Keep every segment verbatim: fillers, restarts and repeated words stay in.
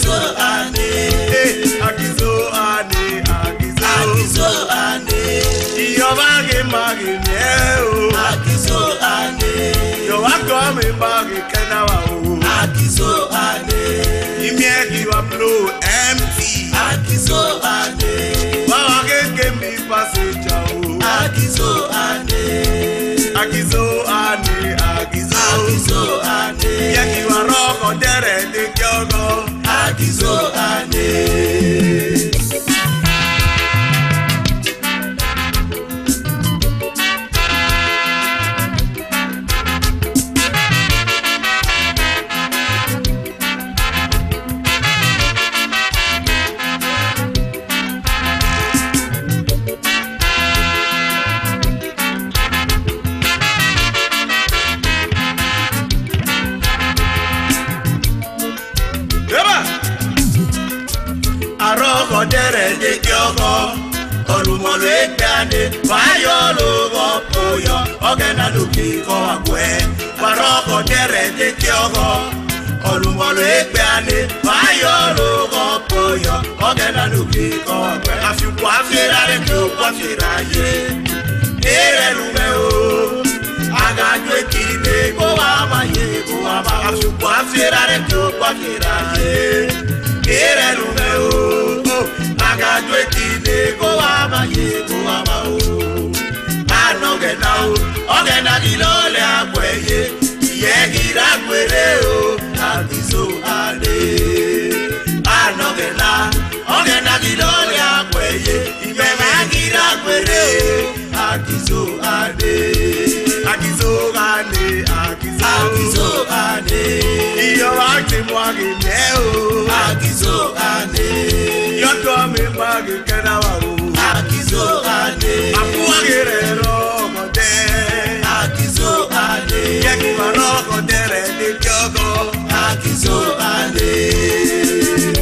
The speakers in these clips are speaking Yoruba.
Akizo ane, Akizo ane, Akizo, Akizo ane, Yobage magi neo, Akizo ane, Yobakome magi kenawa o, Akizo ane, Imieki wa blow empty, Akizo ane, Wawage kemi passenger o, Akizo ane, Akizo ane, Akizo, Akizo ane, Yeki wa roko dere de kyogo, Akizo ane. Aroko dere de kyogo, olumolo ekane, wayo logo poyo, ogena luki ko agwe. Aroko dere de kyogo, olumolo ekane, wayo logo poyo, ogena luki ko agwe. Afikwa fira de kwa fira ye, ere lumeo, agajwe kine ko ama ye ko ama. Afikwa fira de kwa fira ye, ere lumeo. Agadwe kine ko ama ye ko ama o. Anogena o, ogena dilole akweye. Ye gira kwere o, Akizo ane. Anogena, ogena dilole akweye. Ye gira kwere o, Akizo ane. Akizo ane, Akizo, Akizo ane, iyo akimwagi neo, Akizo ane, Yoto me magi kenawa o, Akizo ane, Apuagere roko de, Akizo ane, Yeki wa roko dere de kyogo, Akizo ane.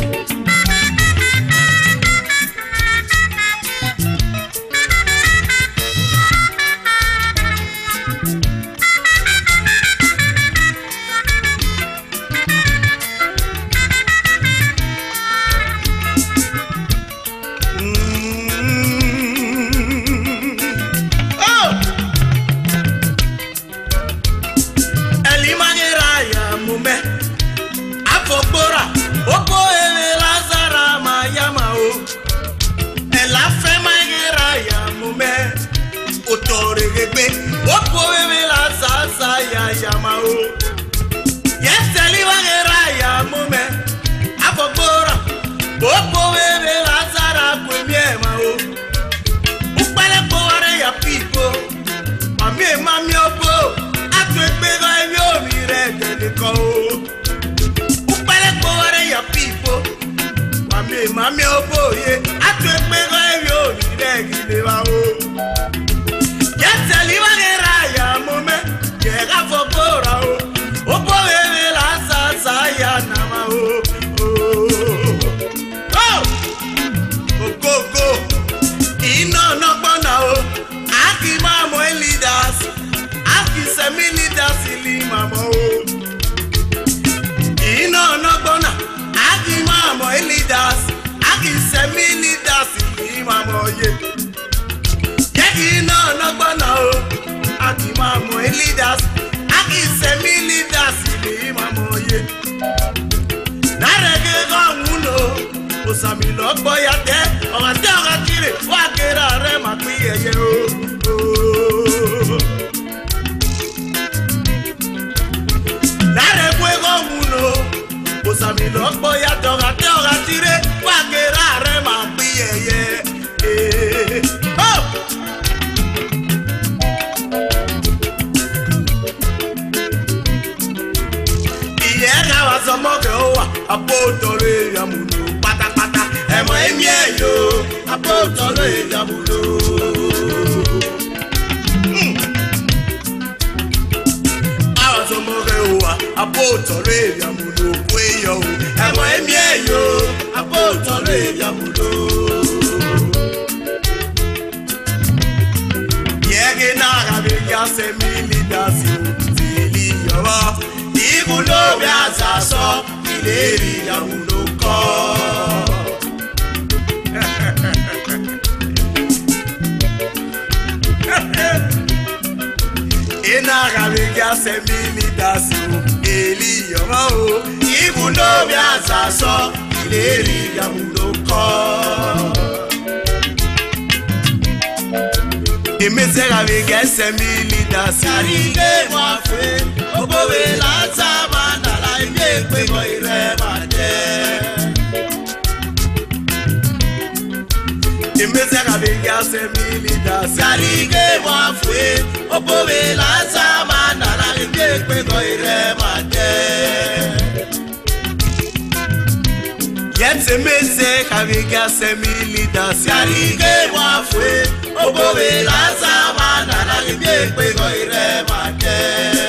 Mami oboye, atu ekpego eyo ni regile wa o. Yeteli wa gera ya mome, yega fokora o. Oboye me la sasa ya nama o. Oh, oh, go go. Ino no bona o. Aki mamo leaders, aki semi leaders ili mamo o. Ino no bona, aki mamo leaders. Aki semi leaders ni mamo ye. Yeki no no gbona o. Aki mamo leaders. Aki semi leaders ni mamo ye. Narege gonguno. Osami lo boya te. Oga te oga kire. Wa kera re ma pi ye o. Narege gonguno. Osami lo boya te oga te oga kire. Wa kera re ma pi ye. Oh! Iyega wa somo ke owa apotore ya munu pata pata emo emie yo apotore ya munu. Awa somo ke owa apotore ya munu kwe yo emo emie yo apotore ya munu. Yege na ga be ya se mili dasi tili yo. Igulo biasa so ileri ya unoko ya se militasi eli yo ibundo bia saso ileri ya muloko imezera bega se militasi arige wafe obowe la tabana la imekwe go ire mate imezera bega se militasi arige wafe obowe la tabana la imekwe go ire mate yetse meze kabiga se militasi arige wafe obowe la tabana la imekwe go ire mate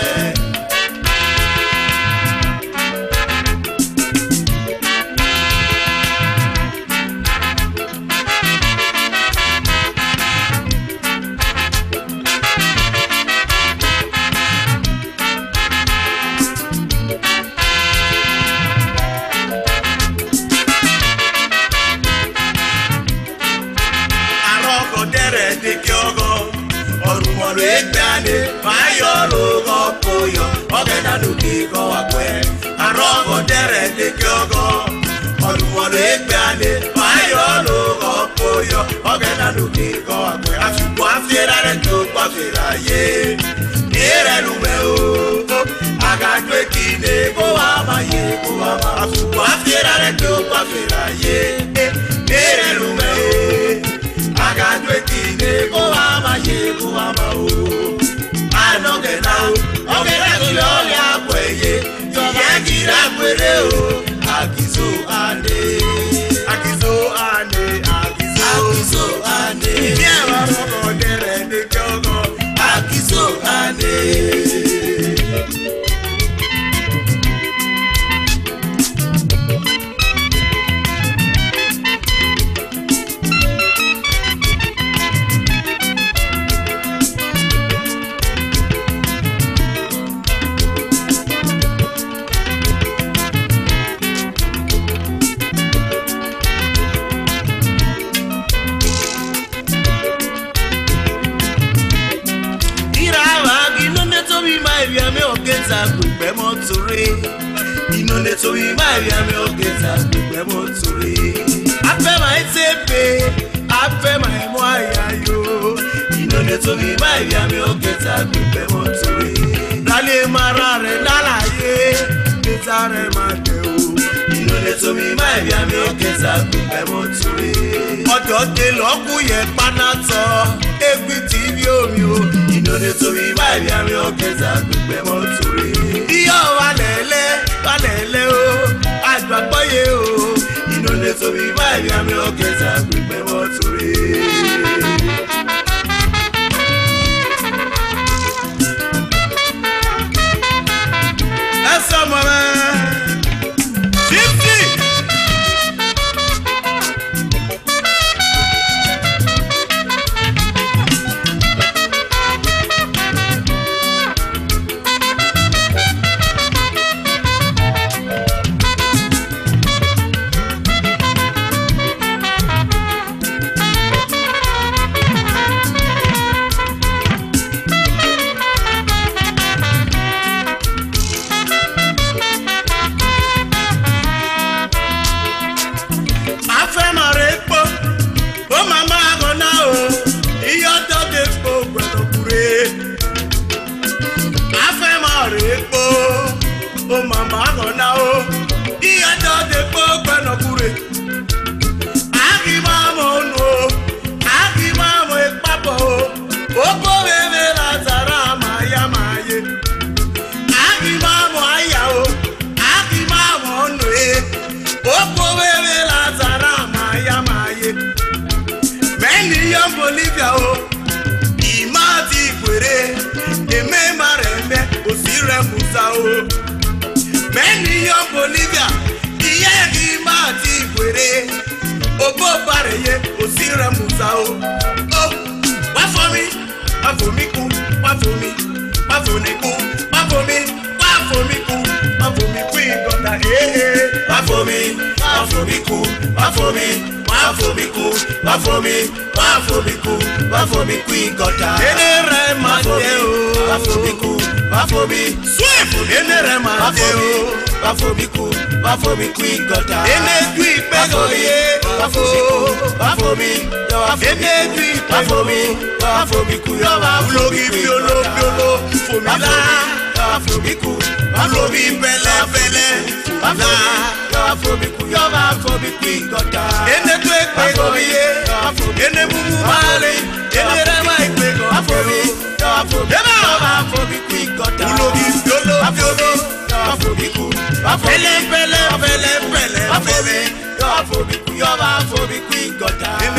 Fayolo go poyo, ogena lukiko wakwe. Arogo dere de kyogo, orumono ekbeane. Fayolo go poyo, ogena lukiko wakwe. Afipo afiera re kyogo afiera ye. Nere lumeo, agadwe kine go ama ye go ama. Afipo afiera re kyogo afiera ye. Nere lumeo, agadwe kine go ama ye go ama o. Anogena o, ogena kiloli akweye, yagira kwere o, akizo ane, akizo ane, akizo, akizo ane. Nyewa roko dere de kyogo, akizo ane. Inonde to be my yami ogeta gbe mo tori afe my tepe afe my moya yo inonde to be my yami ogeta gbe mo tori dale marare dalaye betare mate o inonde to be my yami ogeta gbe mo tori odo de loku ye panato equity bi omi o inonde to be my yami ogeta gbe mo tori iyo walele walele o agbagboye o inonde to be my yami ogeta gbe mo tori esa mama fifty Bolivia o imati kwere eme marembe osire musa o meni yo Bolivia iye imati kwere obo bareye osire musa o oh wa for me wa for me ku wa for me wa for me ku wa for me wa for me ku wa for me ku gota eh eh wa for me wa for me ku wa for me wa for me ku wa for me wa for me ku wa for me queen gota ene re mate o wa for me ku Bafomi, Swift, Enere Mateo, Bafomiku, Bafomiku Gota, Enedui Pegoye, Bafo, Bafomi, Enedui Bafomi, Bafomiku, Bafomi, Biolo, Biolo, Fomila, Bafomiku, Bafomi, Bele, Bele, Bafomiku, Bafomiku Gota, Enedui Pegoye, Enemumu Male, Enere Maiko, Bafomi, Bafomi, Bafomi, Ulobi, Biolo, Biolo, Bafomiku, Bafele, Bele, Bele, Bele, Bafomi, Bafomiku, Bafomiku Gota.